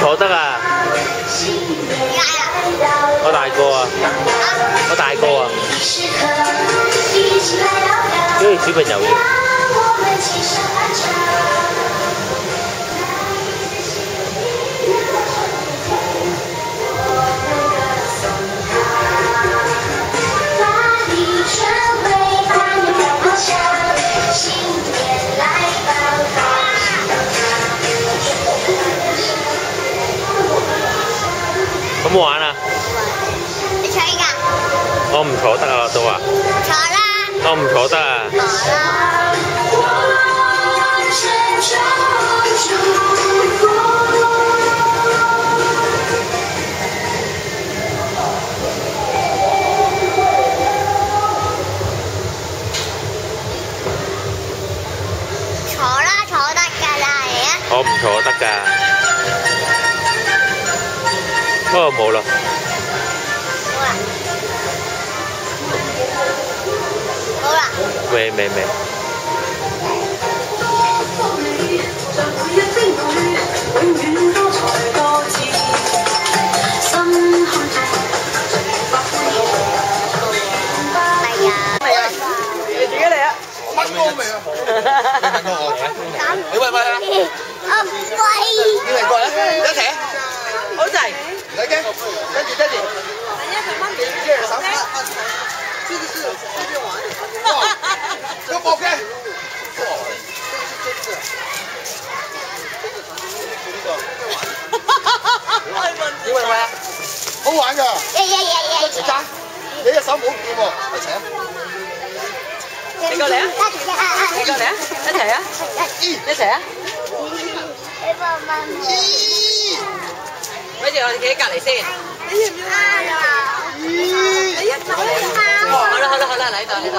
坐得啊？我大個啊！我大個啊！因為小朋友要。好唔好玩啊？ 你坐依家？ 我唔坐得啊，都話。 坐啦。 我唔坐得啊。 坐啦。坐啦，坐得㗎啦，嚟啊！ 我唔坐得㗎。不過冇啦。 好啦。 未。 你自己嚟啊！我乜歌未啊？你問我嚟啊？你喂啊？ 我唔喂。 要嚟過嚟啊！一齊啊！好滯，唔使驚，跟住。手。有冇嘅？你喂啊？好玩㗎！一齊爭，你隻手冇掂喎，一齊啊！ 你過嚟啊！你過嚟啊！一齊啊！一齊啊！ 你幫我問我。 跟住我哋企喺隔離先。 你要唔要啊？你一走好啦，嚟呢度。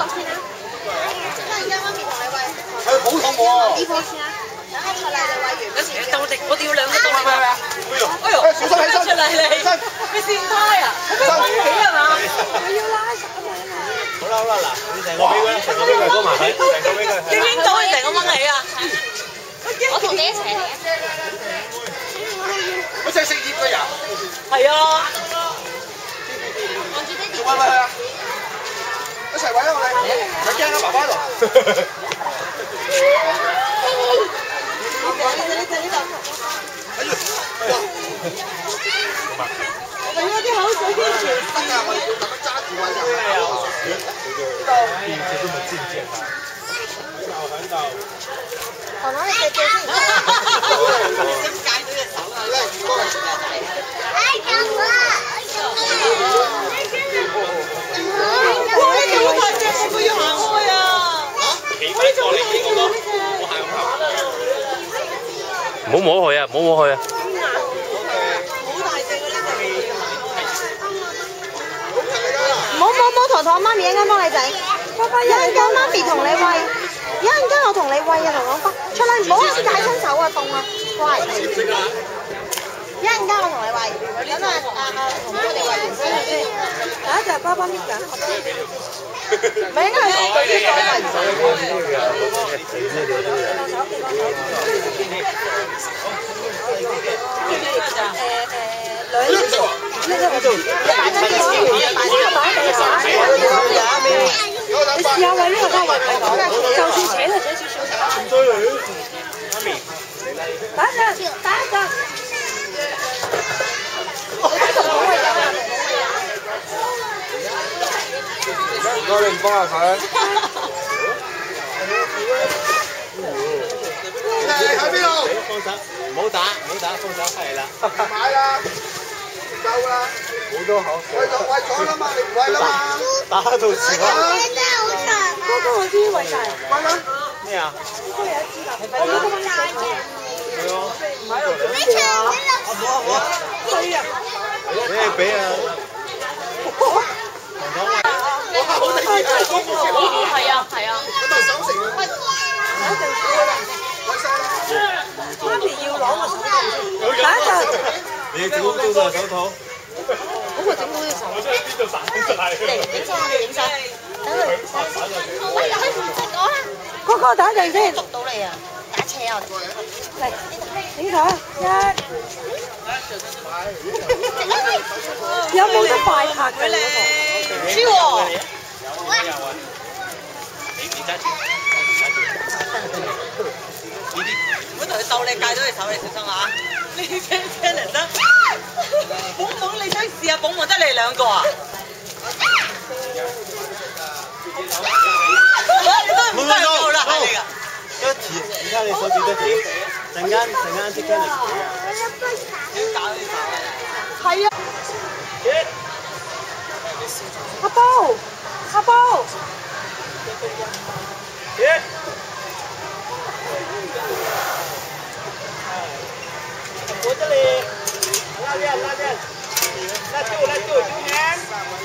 佢好肚餓喎。 呢棵先啊！等我出嚟就餵完。 我哋要兩個到。哎呦！ 小心起身！ 出嚟你跣胎啊？佢俾掹起係嘛？佢要拉實啊嘛。 好啦，嗱，你成個俾佢，成個俾佢，幫埋佢，成個俾佢。 你拎到你成個掹起啊？ 我同你一齊嚟啊！ 佢真係識醃嘅人。 係啊。 望住爹哋。 喂佢啊！一齊餵啊我哋！唔驚啊，爸爸喺度。哎呀！ 我有啲口水跟住。 得㗎，我哋要特登揸住餵㗎。 第一次這麼近見他。很早。 我攞你隻腳先。 點解到隻手啊？ 哎，救我！ 哇！你咁大隻，我要行開啊！ 企翻過嚟幾個咯，我係咁行。唔好摸佢啊！唔好摸佢啊！ 好大隻嗰啲隻。 唔好陀陀，媽咪一陣間幫你整。一陣間媽咪同你餵，一陣間我同你餵啊，同我出嚟唔好開始帶親手啊，凍啊，乖。一陣間我同你餵，咁同我哋餵完先。第一隻爸爸搣㗎，咪應該係對呢個餵唔使。兩隻。呢隻我做，擺緊呢個，擺俾你試下餵呢個都係餵到，就算扯就扯少少。唔追你，媽咪，打一陣，打一陣。 唔該，你幫下佢。你喺邊度？ 放手，唔好打，放手係啦。 買啦。夠啦，好多口水。餵咗啦嘛，你唔餵啦嘛。 打到時啊！ 哥哥我知餵晒。 餵啦。 咩啊？ 應該有一支啦。我冇咁大嘅。 係咯。 唔喺度準備啊！衰啊！ 你俾啊！ 哇，好得意啊！ 係啊。 咁咪手成。 一定餵晒啦。 媽咪要攞個手套先。打一陣。 你整污糟個手套。 嗰個整到隻手。 我真係邊度散晒。 影相，我哋影相。等佢。喂，可以唔識我啦。 哥哥打一陣先。 捉到你啊！打斜啊！我哋。 嚟，影台1。 有冇得快拍嘅嗰個？ 知喎。 你揸住。 唔好同佢鬥，你戒咗隻手，你小心啊！呢車嚟得，捧捧你想試下捧捧得你兩個啊？唔得夠啦，係你㗎。 一條，你睇你手指多條，陣間即刻嚟試啊！ 點搞呢手啊？ 係啊。阿波，阿波。 我这里，拉链，拉住，hand。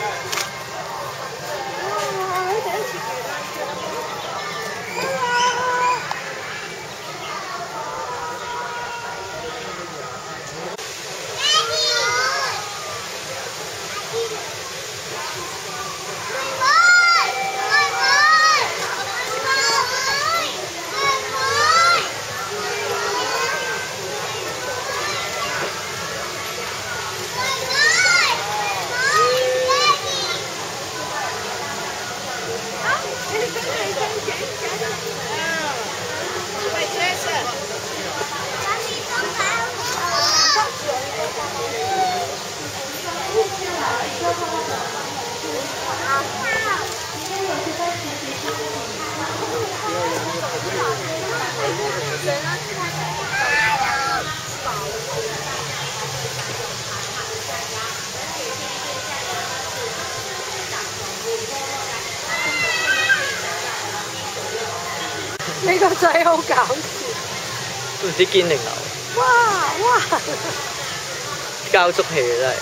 呢個仔好搞笑， 都唔知堅定流。 哇！ 交足氣啊真係。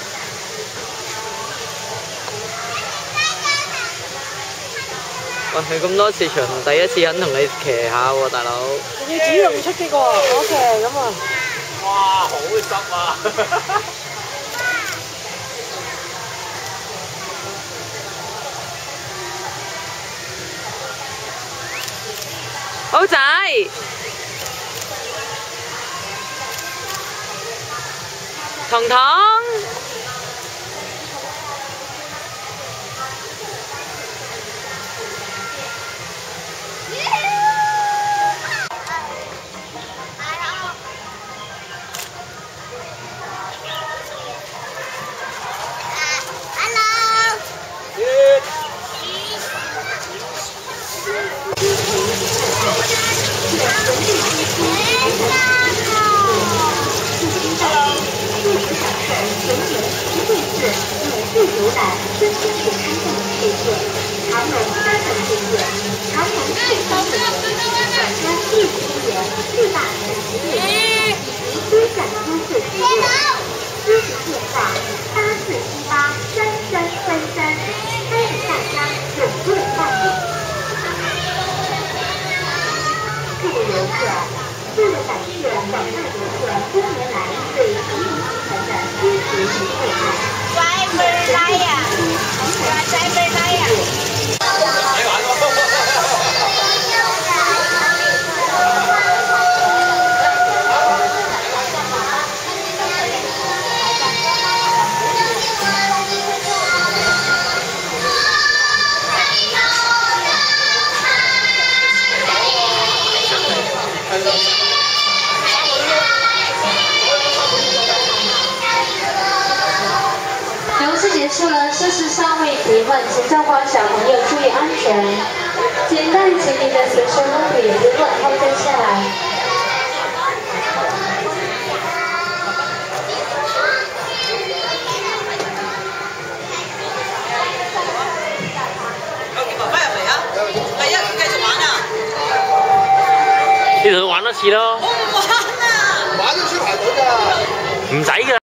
喂，佢咁多次場，第一次肯同你騎下喎，大佬。 仲要主動出擊喎，OK咁啊！ 哇，好濕啊！ 好仔，彤彤， 为了感谢广大游客多年来对成都集团的支持与厚爱。driver 来呀 ，driver 来呀。 游戏结束了，涉事尚未提问，请教官小朋友注意安全。简单请你的随身物品提问后再下来。 爸爸入嚟啊！第一繼續玩啊！ 你同佢玩多次咯。 我唔玩啊！ 玩都出排隊㗎。 唔使㗎。